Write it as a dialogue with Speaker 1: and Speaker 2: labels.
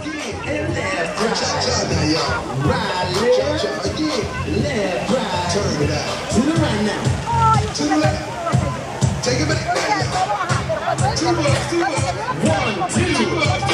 Speaker 1: again, and left, right. Cha-cha now, y'all. Right, left. Cha-cha again. Left, right. Turn it out. To the right now. To the left. Take it back now, y'all. 2 up, 2 up. 1, 2 up.